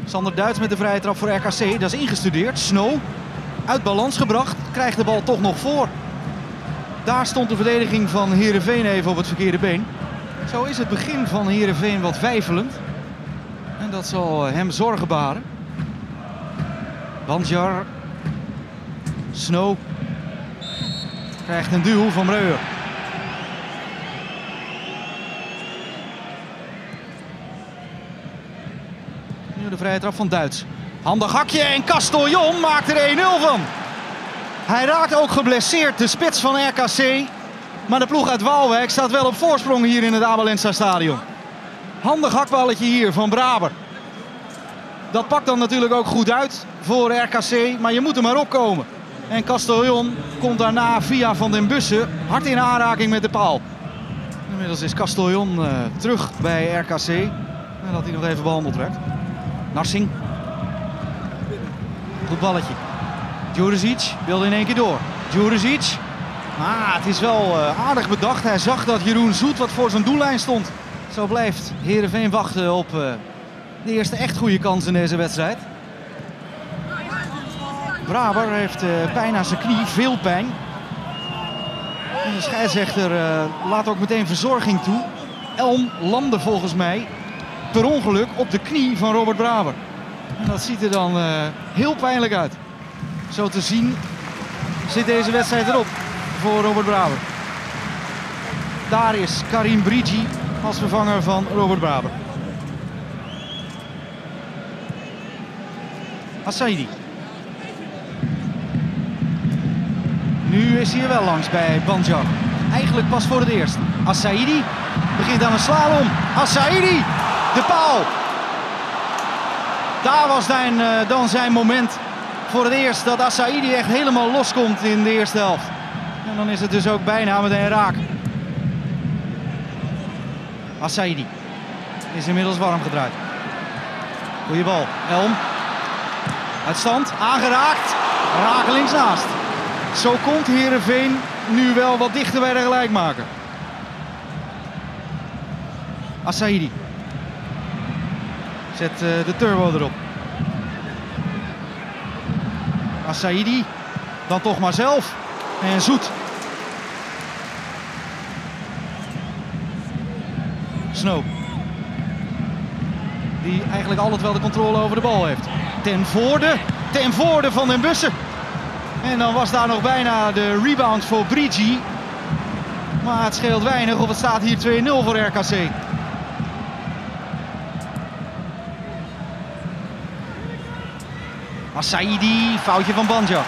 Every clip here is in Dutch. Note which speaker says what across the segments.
Speaker 1: Sander Duits met de vrije trap voor RKC. Dat is ingestudeerd. Snow uit balans gebracht. Krijgt de bal toch nog voor. Daar stond de verdediging van Heerenveen even op het verkeerde been. Zo is het begin van Heerenveen wat weifelend. En dat zal hem zorgen baren. Banjar. Snow. Krijgt een duw van Breuer. Nu de vrije trap van Duits. Handig hakje en Castellon maakt er 1-0 van. Hij raakt ook geblesseerd, de spits van RKC. Maar de ploeg uit Waalwijk staat wel op voorsprong hier in het Abelensta stadion. Handig hakballetje hier van Braber. Dat pakt dan natuurlijk ook goed uit voor RKC, maar je moet er maar opkomen. En Castellon komt daarna via Van den Bussen hard in aanraking met de paal. Inmiddels is Castellon terug bij RKC. En dat hij nog even behandeld werd. Narsing. Goed balletje. Djuricic wilde in één keer door. Djuricic. Het is wel aardig bedacht. Hij zag dat Jeroen Zoet wat voor zijn doellijn stond. Zo blijft Heerenveen wachten op de eerste echt goede kans in deze wedstrijd. Braber heeft pijn aan zijn knie, veel pijn. En de scheidsrechter laat ook meteen verzorging toe. Elm landde volgens mij per ongeluk op de knie van Robert Braber. En dat ziet er dan heel pijnlijk uit. Zo te zien zit deze wedstrijd erop voor Robert Braber. Daar is Karim Brigi als vervanger van Robert Braber. Assaidi. Nu is hij er wel langs bij Banjar. Eigenlijk pas voor het eerst. Assaidi begint aan een slalom. Assaidi, de paal. Daar was dan zijn moment voor het eerst dat Assaidi echt helemaal loskomt in de eerste helft. En dan is het dus ook bijna meteen raak. Assaidi is inmiddels warm gedraaid. Goeie bal. Elm. Uit stand. Aangeraakt. Rakelings naast. Zo komt Heerenveen nu wel wat dichter bij de gelijkmaker. Assaidi. Zet de turbo erop. Assaidi. Dan toch maar zelf. En Zoet. Snow. Die eigenlijk altijd wel de controle over de bal heeft. Ten voorde van den Bussen. En dan was daar nog bijna de rebound voor Brigi. Maar het scheelt weinig of het staat hier 2-0 voor RKC. Assaidi, foutje van Banjar.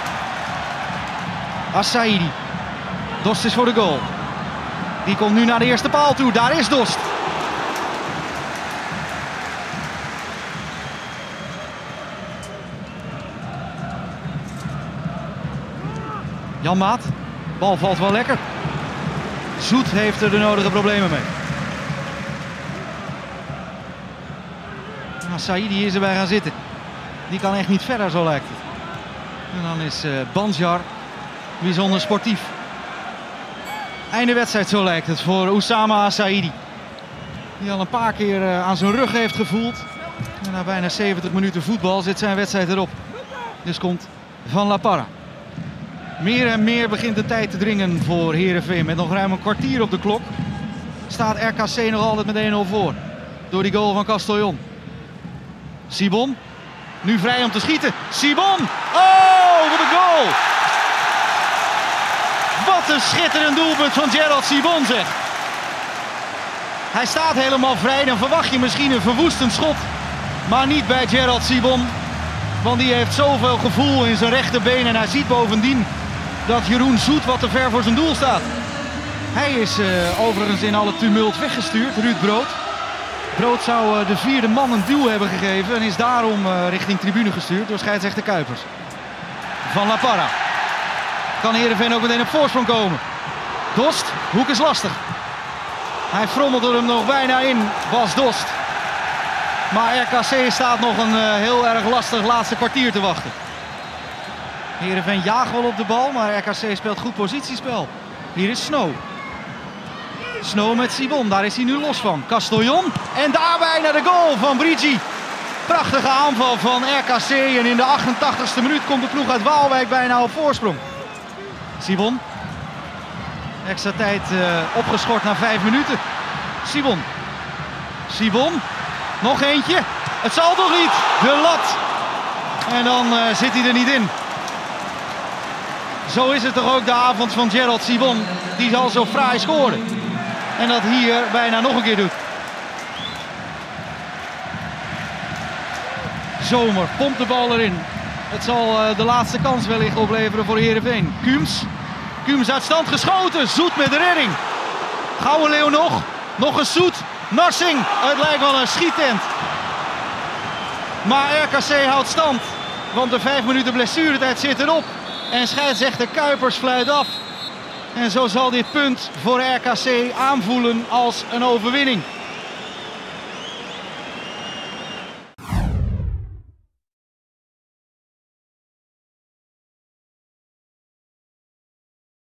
Speaker 1: Assaidi. Dost is voor de goal. Die komt nu naar de eerste paal toe. Daar is Dost. Jan Maat. Bal valt wel lekker. Zoet heeft er de nodige problemen mee. Saidi is erbij gaan zitten. Die kan echt niet verder, zo lijkt het. En dan is Banjar bijzonder sportief. Einde wedstrijd, zo lijkt het, voor Oussama Saidi. Die al een paar keer aan zijn rug heeft gevoeld. En na bijna 70 minuten voetbal zit zijn wedstrijd erop. Dus komt Van La Parra. Meer en meer begint de tijd te dringen voor Heerenveen. Met nog ruim een kwartier op de klok staat RKC nog altijd met 1-0 voor. Door die goal van Castellon. Sibon. Nu vrij om te schieten. Sibon! Oh, wat een goal! Wat een schitterend doelpunt van Gerald Sibon, zeg. Hij staat helemaal vrij. Dan verwacht je misschien een verwoestend schot. Maar niet bij Gerald Sibon. Want die heeft zoveel gevoel in zijn rechterbeen. En hij ziet bovendien dat Jeroen Zoet wat te ver voor zijn doel staat. Hij is overigens in alle tumult weggestuurd, Ruud Brood. Brood zou de vierde man een duw hebben gegeven en is daarom richting tribune gestuurd door scheidsrechter Kuipers. Van La Parra. Kan Heerenveen ook meteen op voorsprong komen. Dost, hoek is lastig. Hij frommelt er hem nog bijna in, Bas Dost. Maar RKC staat nog een heel erg lastig laatste kwartier te wachten. Heerenveen jaagt wel op de bal, maar RKC speelt goed positiespel. Hier is Snow. Snow met Sibon, daar is hij nu los van. Castellon en daarbij naar de goal van Brigi. Prachtige aanval van RKC en in de 88ste minuut komt de ploeg uit Waalwijk bijna op voorsprong. Sibon. Extra tijd opgeschort na 5 minuten. Sibon. Sibon. Nog eentje. Het zal toch niet. De lat. En dan zit hij er niet in. Zo is het toch ook de avond van Gerald Sibon. Die zal zo fraai scoren. En dat hier bijna nog een keer doet. Zomer pompt de bal erin. Het zal de laatste kans wellicht opleveren voor Heerenveen. Coombs. Coombs uit stand geschoten. Zoet met de redding. Gouden Leeuw nog. Nog een Zoet. Narsing. Het lijkt wel een schiettent. Maar RKC houdt stand. Want de 5 minuten blessuretijd zit erop. En scheidsrechter Kuipers fluit af. En zo zal dit punt voor RKC aanvoelen als een overwinning.